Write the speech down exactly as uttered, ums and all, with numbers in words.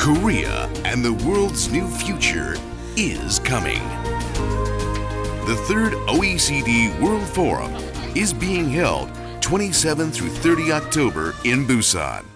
Korea and the world's new future is coming. The third O E C D World Forum is being held twenty-seventh through thirtieth October in Busan.